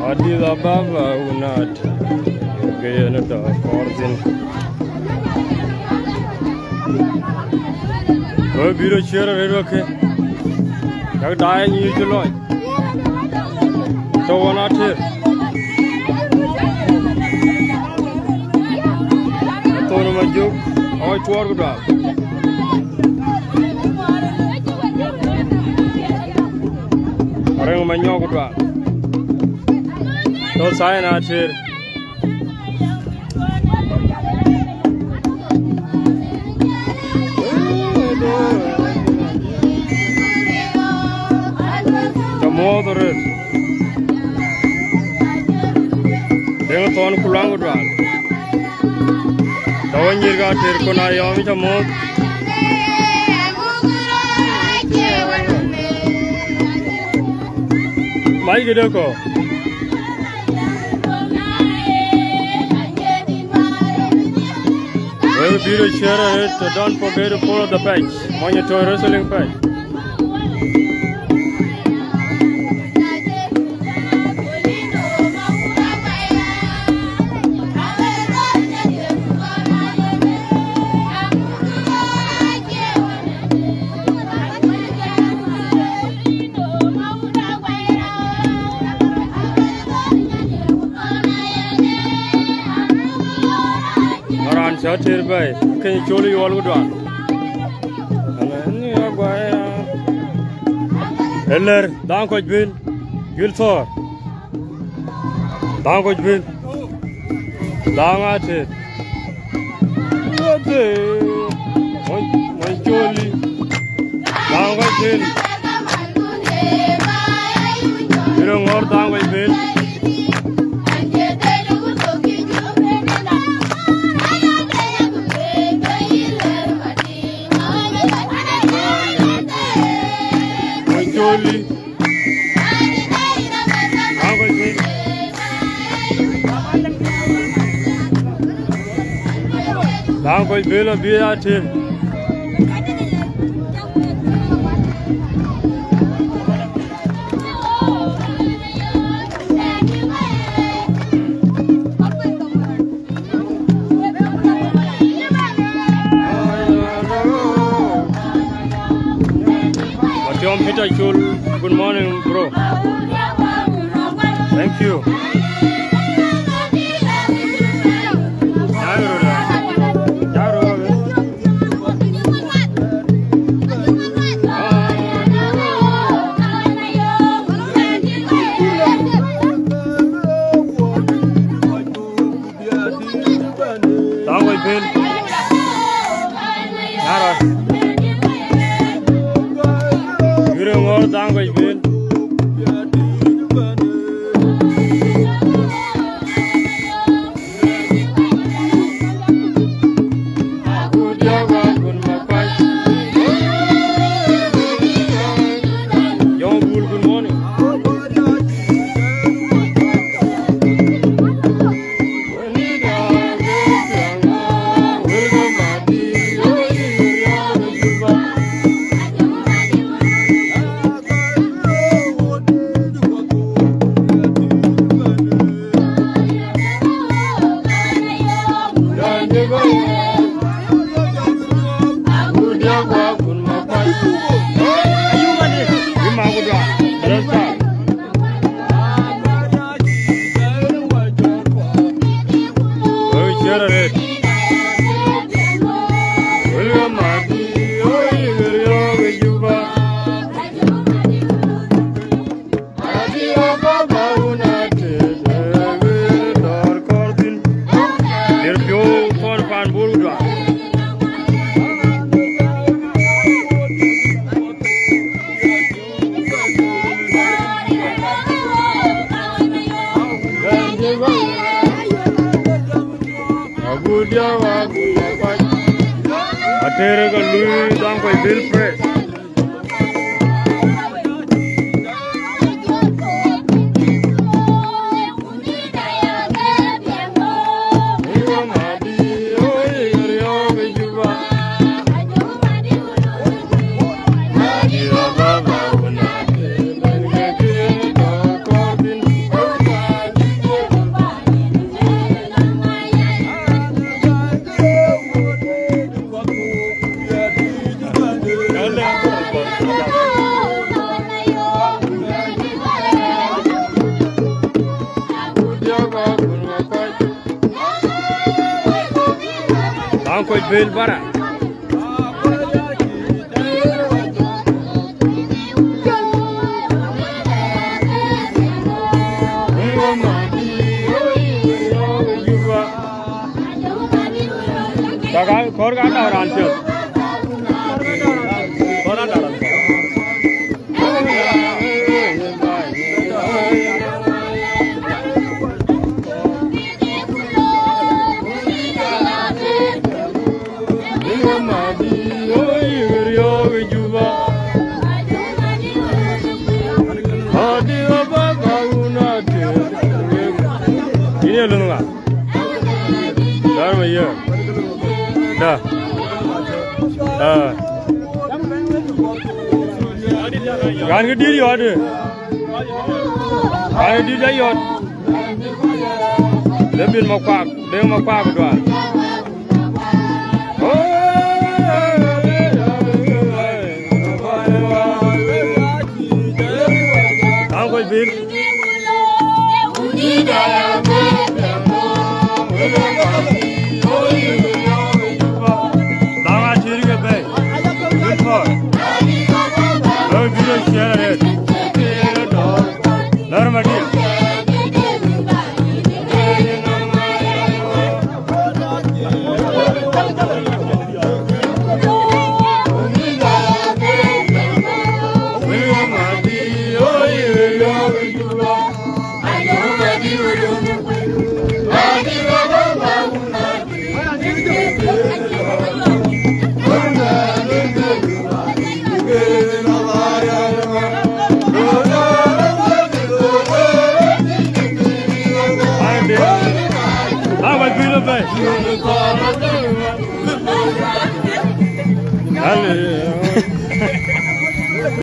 Ateet Baba unat gayana da korzin. Oh, biro share redo ke. Yak dai ni juloi. To wanat here. To no majuk. Oh, chuar guda. Orang manyok guda. To saya not here. Moderate. Dengan tuan pulang udah. Tahun jirga terkona yami camot. Mai gede ko. Well, be to share it. Don't forget to follow the page. Monitor wrestling page. Shut here by can you show you all good one? Eller, down coach Bill, Gilfor, down coach Bill, down at it. My Jolie, down coach Bill. You don't want down coach Bill. Now go Bill be at him. Good morning, bro. Thank you. Deregal down by Bill Press. Angkut bel bara. Jaga kor kata orang tu. Orang dalam. Ini lu nggak? Dalam ya. Dah. Kan ke diri ada. Kan diri jayot. Lebih makpak, dia makpak berdua. Angkut bil. Allez.